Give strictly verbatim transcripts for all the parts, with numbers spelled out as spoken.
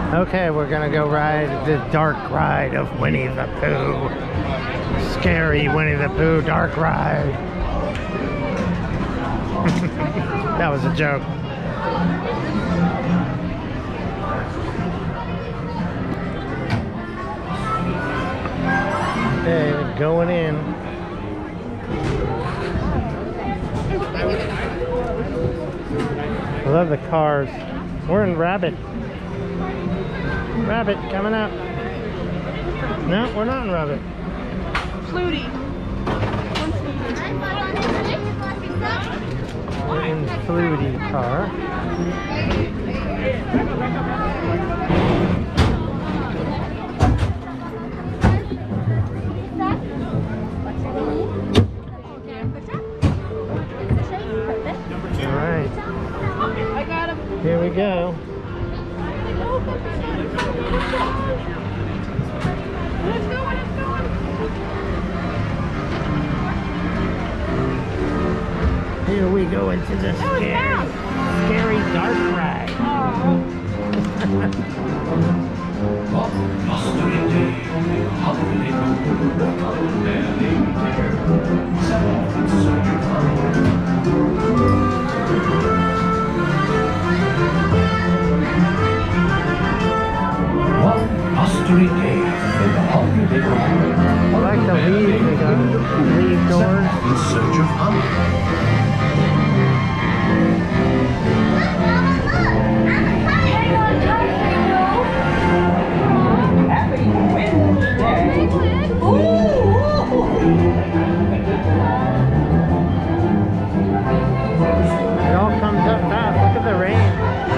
Okay, we're gonna go ride the dark ride of Winnie the Pooh. Scary Winnie the Pooh dark ride. That was a joke. Okay, going in. I love the cars. We're in Rabbit. Rabbit coming up. No, we're not in Rabbit. Flutie. We're in Flutie car. Alright. Here we go. Here we go into the scary, scary dark ride. Mystery day in the holiday world. I like the leaves, they got leaf doors. In search of honey. Happy Wednesday. It all comes up fast. Look at the rain.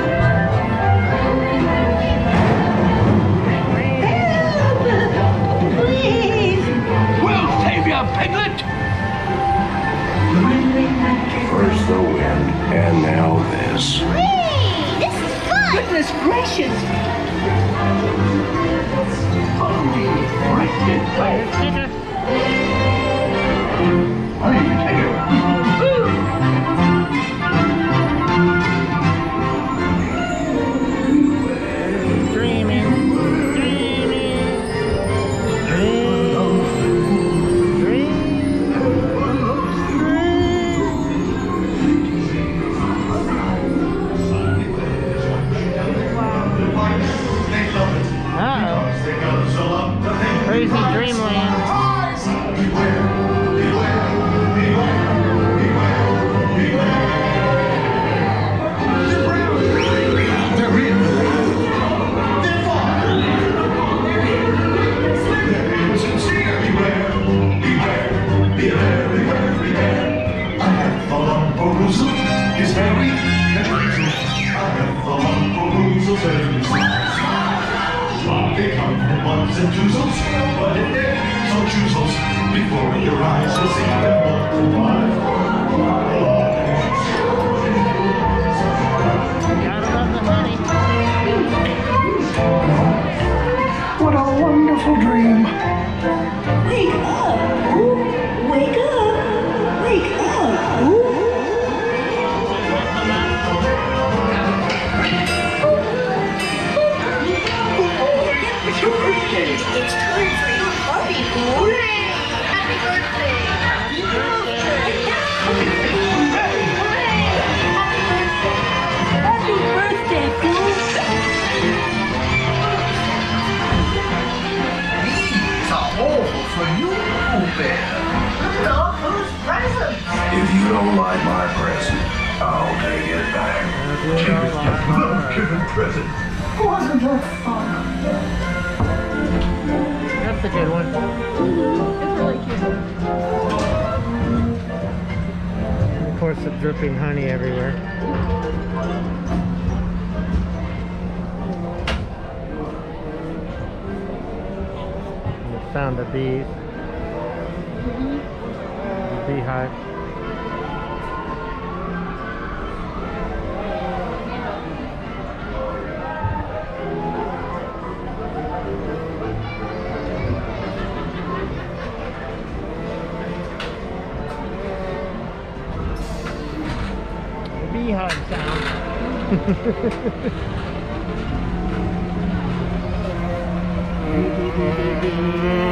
Piglet! First the wind, and now this. Whee! This is fun! Goodness gracious! Hungry, frightened place. Honey, Tigger. Dreaming, dreaming, dreaming. Uh-oh. Crazy dreamland. Is Harry and Rachel. I have the lump They come in ones and twosels, but if they're so choosels, before your eyes you'll see them multiply. Gotta love the honey. What a wonderful dream. Wake up! Ooh. Wake up! Wake up! Ooh. It's your birthday! It's time for your party, boy! Happy birthday! Happy birthday! Happy birthday, Pooh! These are all for you, Pooh Bear. Look at all Pooh's presents! If you don't like my present, I'll take it back. Cheers, love giving present. Wasn't that fun? That's a good one. It's really cute. And of course, the dripping honey everywhere. And the sound of bees. Mm-hmm. The beehive. beehive sound. Boo.